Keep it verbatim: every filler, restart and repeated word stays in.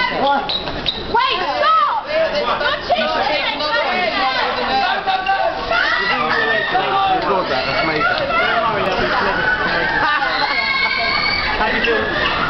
Wait, stop! You're cheating! No, no, no! Record that, that's amazing. How you doing?